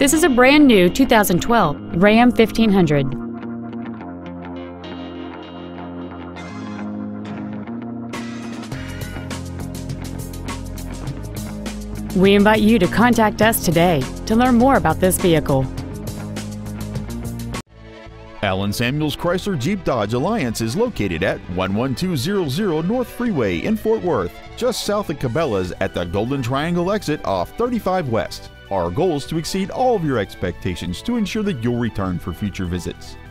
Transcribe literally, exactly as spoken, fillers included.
This is a brand new two thousand twelve Ram fifteen hundred. We invite you to contact us today to learn more about this vehicle. Allen Samuels Chrysler Jeep Dodge Alliance is located at one one two zero zero North Freeway in Fort Worth, just south of Cabela's at the Golden Triangle exit off thirty-five West. Our goal is to exceed all of your expectations to ensure that you'll return for future visits.